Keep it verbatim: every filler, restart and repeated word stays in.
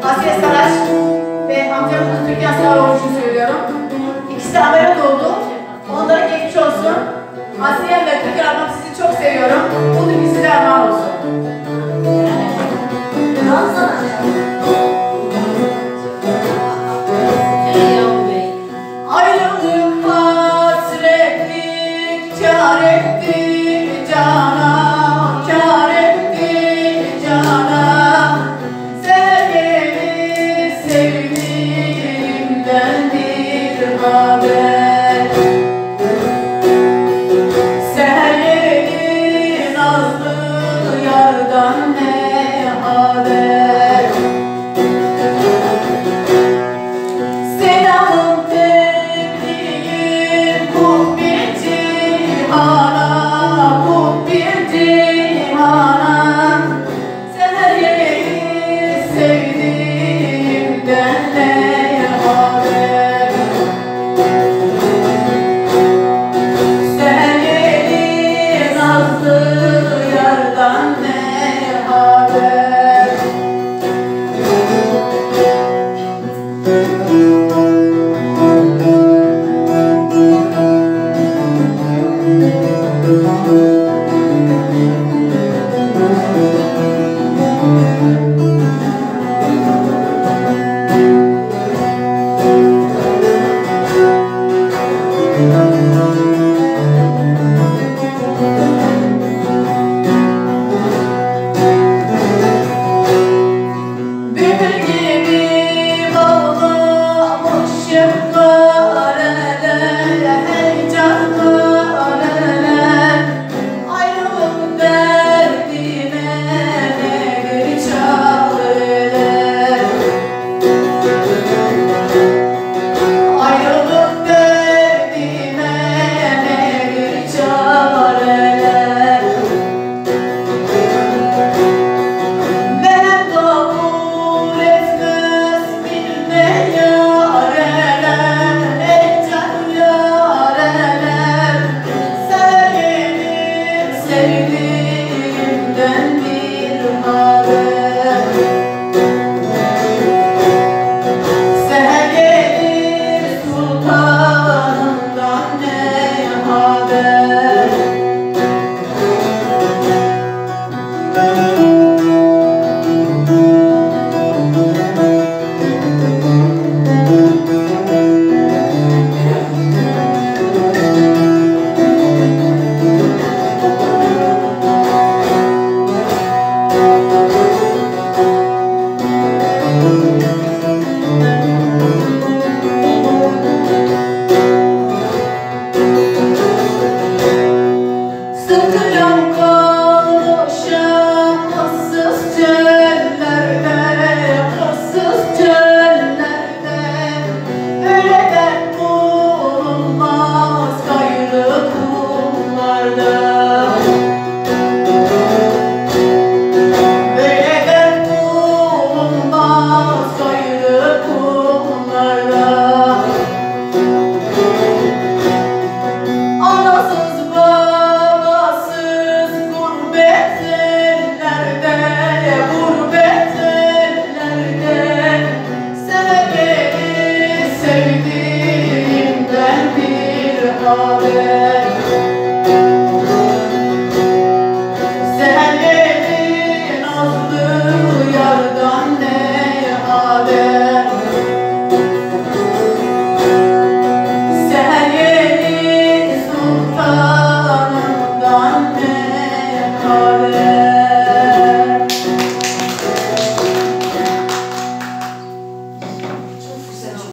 Asiye Saraç ve amcamın Türkan Saraç için söylüyorum. İkisi de ameliyat oldu. Onlara geçmiş olsun. Asiye ve Türkan ablam sizi çok seviyorum. Bu türkü size armağan olsun. Ayrılık hasretlik kâr etti cana, kâr etti cana. Sevgili sevdiğimden bir haber. Seherleri nazlı yardan ne haber. Selamım tebliğim bu bir cihana, bu bir cihana. Seherleri sevdiğimden ne haber. Seherleri nazlı yardan ne haber. Bülbül gibi bağlamışım kareler, heyecan kareler. Ayrılık derdime nedir çareler. Ayrılık derdime nedir çareler. Benim kabul etmez bilme yareler, ey can yareler. Severim sevdiğimden bir haber.